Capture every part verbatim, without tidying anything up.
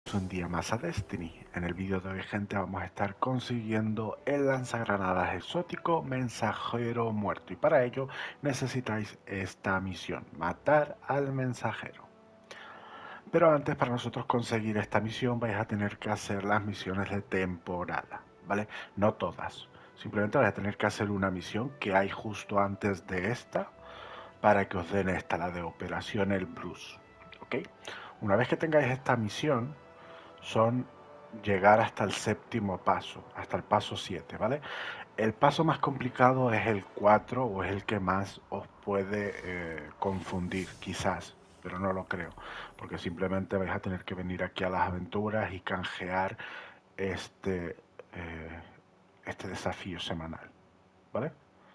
Un día más a Destiny. En el vídeo de hoy, gente, vamos a estar consiguiendo el lanzagranadas exótico Mensajero Muerto, y para ello necesitáis esta misión: matar al mensajero. Pero antes, para nosotros conseguir esta misión, vais a tener que hacer las misiones de temporada, ¿vale? No todas, simplemente vais a tener que hacer una misión que hay justo antes de esta para que os den esta, la de Operación El Bruce, ¿ok? Una vez que tengáis esta misión, son llegar hasta el séptimo paso, hasta el paso siete, ¿vale? El paso más complicado es el cuatro, o es el que más os puede eh, confundir, quizás, pero no lo creo, porque simplemente vais a tener que venir aquí a las aventuras y canjear este, eh, este desafío semanal, ¿vale?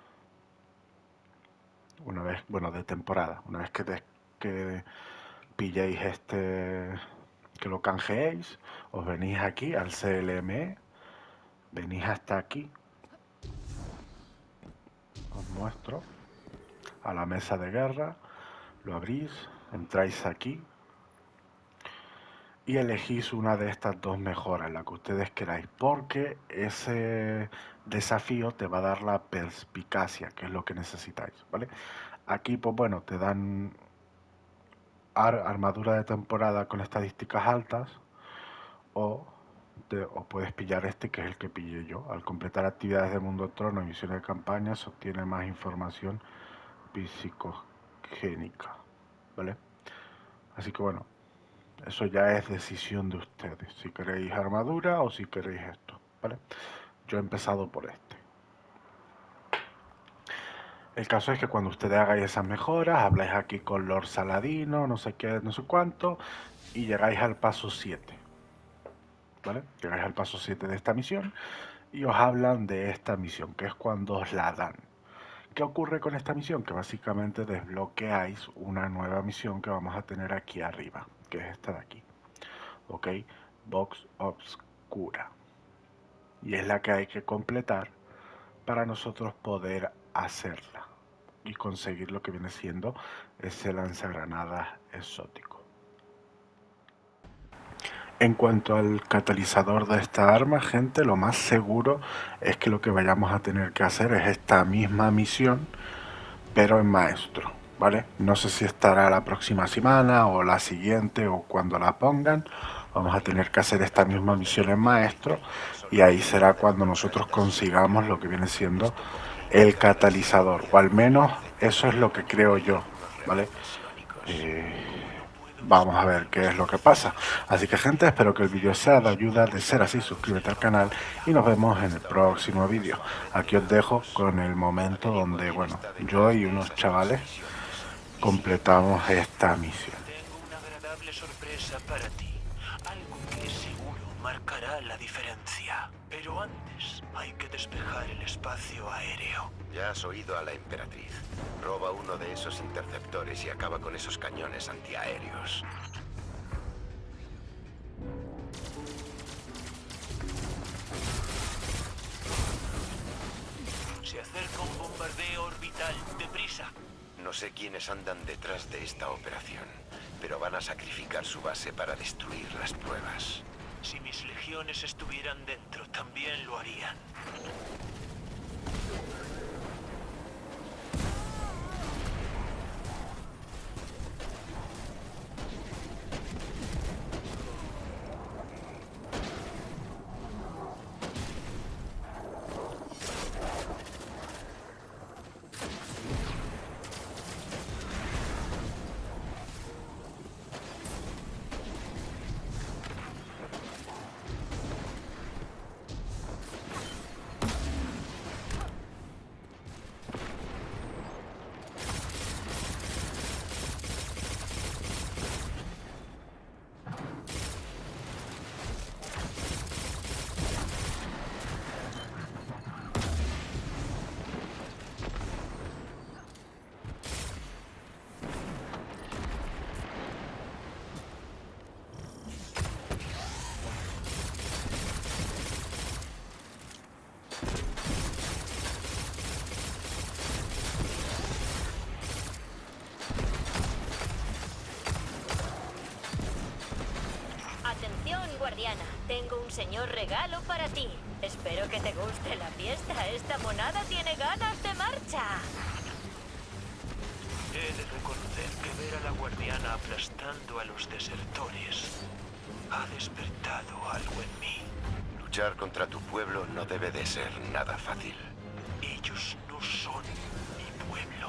Una vez, bueno, de temporada, una vez que, te, que pilléis este, que lo canjeéis, os venís aquí al C L M E, venís hasta aquí, os muestro, a la mesa de guerra, lo abrís, entráis aquí y elegís una de estas dos mejoras, la que ustedes queráis, porque ese desafío te va a dar la perspicacia, que es lo que necesitáis, ¿vale? Aquí, pues bueno, te dan ar armadura de temporada con estadísticas altas, o, te, o puedes pillar este, que es el que pillé yo. Al completar actividades de Mundo Trono y misiones de campaña, se obtiene más información psicogénica, ¿vale? Así que bueno, eso ya es decisión de ustedes, si queréis armadura o si queréis esto, ¿vale? Yo he empezado por este. El caso es que cuando ustedes hagáis esas mejoras, habláis aquí con Lord Saladino, no sé qué, no sé cuánto, y llegáis al paso siete, ¿vale? Llegáis al paso siete de esta misión y os hablan de esta misión, que es cuando os la dan. ¿Qué ocurre con esta misión? Que básicamente desbloqueáis una nueva misión que vamos a tener aquí arriba, que es esta de aquí, ¿ok? Box Obscura. Y es la que hay que completar para nosotros poder hacerla y conseguir lo que viene siendo ese lanzagranadas exótico. En cuanto al catalizador de esta arma, gente, lo más seguro es que lo que vayamos a tener que hacer es esta misma misión, pero en maestro, ¿vale? No sé si estará la próxima semana o la siguiente o cuando la pongan. Vamos a tener que hacer esta misma misión en maestro, y ahí será cuando nosotros consigamos lo que viene siendo el catalizador, o al menos eso es lo que creo yo, ¿vale? Eh, Vamos a ver qué es lo que pasa. Así que, gente, espero que el vídeo sea de ayuda. De ser así, suscríbete al canal y nos vemos en el próximo vídeo. Aquí os dejo con el momento donde, bueno, yo y unos chavales completamos esta misión. Tengo una agradable sorpresa para ti. Algo que seguro marcará la diferencia. Pero antes hay que despejar el espacio aéreo. Ya has oído a la emperatriz. Roba uno de esos interceptores y acaba con esos cañones antiaéreos. Se acerca un bombardeo orbital. ¡Deprisa! No sé quiénes andan detrás de esta operación, pero van a sacrificar su base para destruir las pruebas. Si mis legiones estuvieran dentro, también lo harían. guardiana. Tengo un señor regalo para ti. Espero que te guste la fiesta. Esta monada tiene ganas de marcha. He de reconocer que ver a la guardiana aplastando a los desertores ha despertado algo en mí. Luchar contra tu pueblo no debe de ser nada fácil. Ellos no son mi pueblo.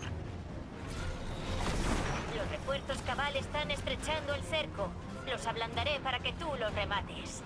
Los refuerzos cabal están estrechando el cerco. Los ablandaré para que tú los remates.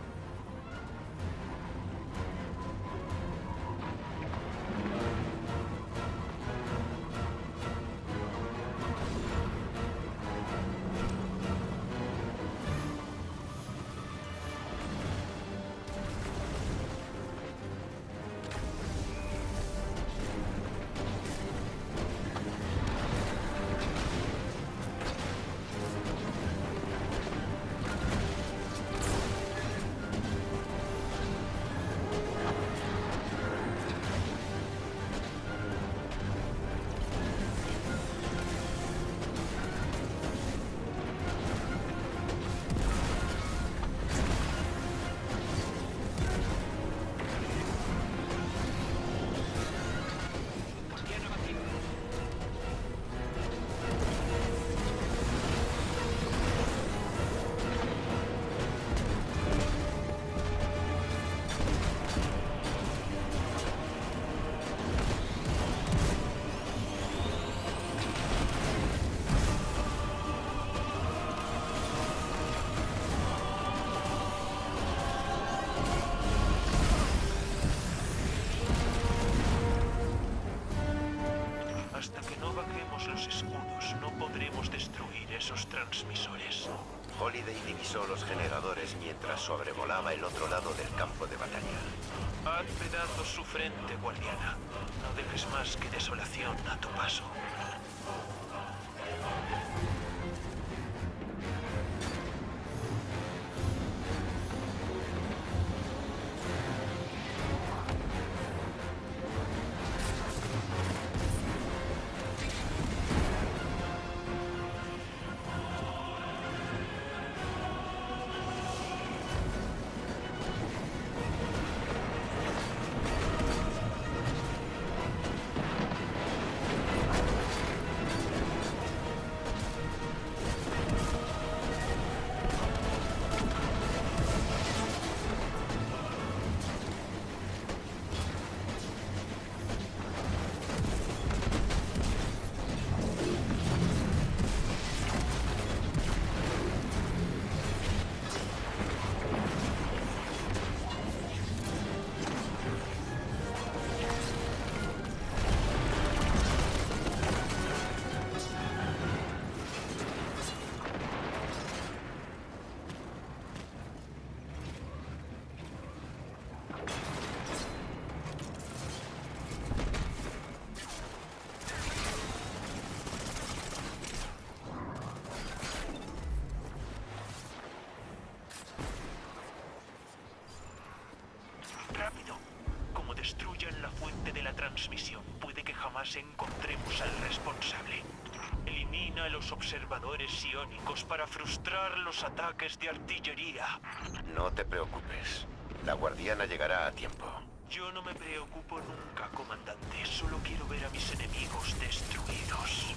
Hasta que no bajemos los escudos, no podremos destruir esos transmisores. Holiday divisó los generadores mientras sobrevolaba el otro lado del campo de batalla. Haz pedazos su frente, guardiana. No dejes más que desolación a tu paso. Rápido. Como destruyan la fuente de la transmisión, puede que jamás encontremos al responsable. Elimina a los observadores psiónicos para frustrar los ataques de artillería. No te preocupes. La guardiana llegará a tiempo. Yo no me preocupo nunca, comandante. Solo quiero ver a mis enemigos destruidos.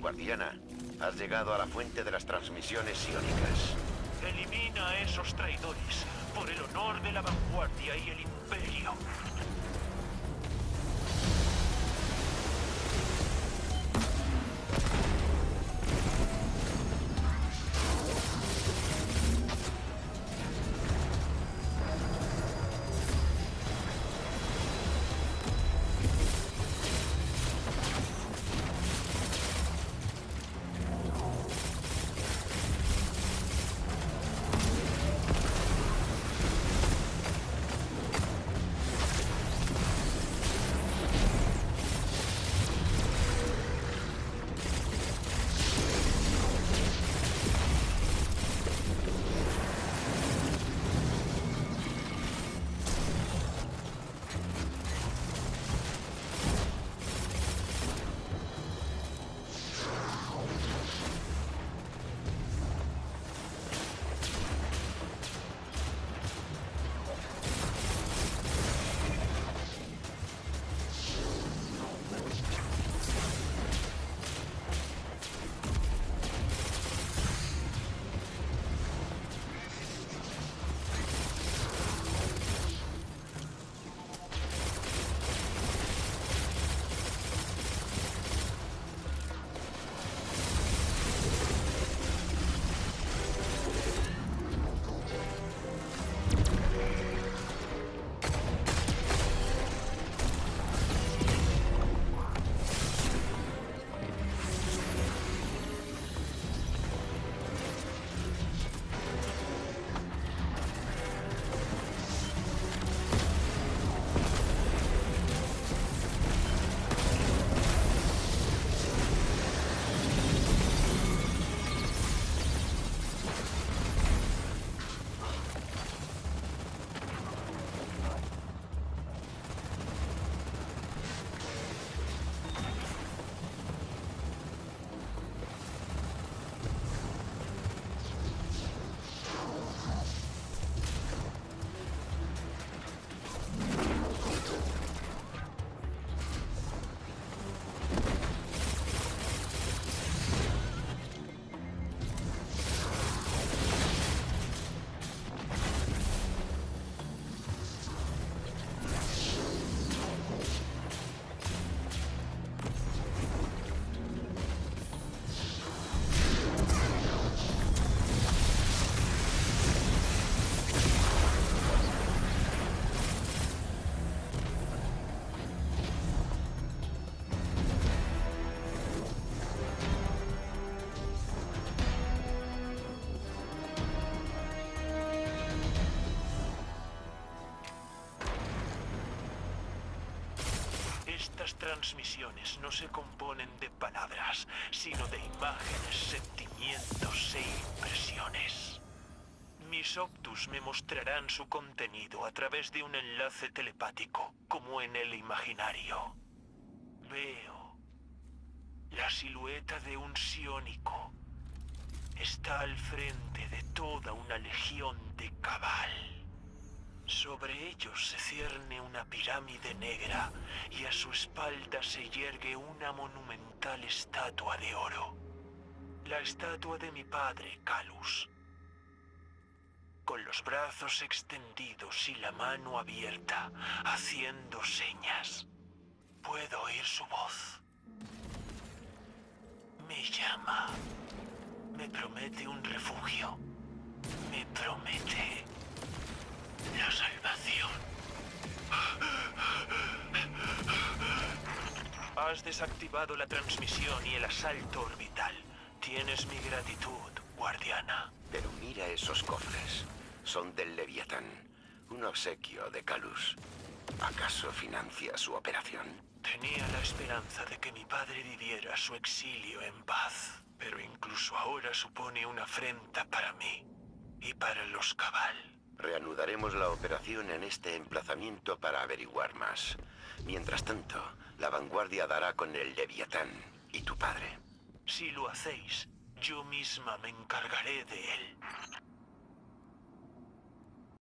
Guardiana, has llegado a la fuente de las transmisiones psiónicas. Elimina a esos traidores, por el honor de la vanguardia y el imperio. Estas transmisiones no se componen de palabras, sino de imágenes, sentimientos e impresiones. Mis Optus me mostrarán su contenido a través de un enlace telepático, como en el imaginario. Veo la silueta de un psiónico. Está al frente de toda una legión de Cabal. Sobre ellos se cierne una pirámide negra y a su espalda se yergue una monumental estatua de oro. La estatua de mi padre, Calus. Con los brazos extendidos y la mano abierta, haciendo señas. Puedo oír su voz. Me llama. Me promete un refugio. Me promete la salvación. Has desactivado la transmisión y el asalto orbital. Tienes mi gratitud, guardiana. Pero mira esos cofres. Son del Leviatán. Un obsequio de Calus. ¿Acaso financia su operación? Tenía la esperanza de que mi padre viviera su exilio en paz. Pero incluso ahora supone una afrenta para mí. Y para los Cabal. Reanudaremos la operación en este emplazamiento para averiguar más. Mientras tanto, la vanguardia dará con el Leviatán y tu padre. Si lo hacéis, yo misma me encargaré de él.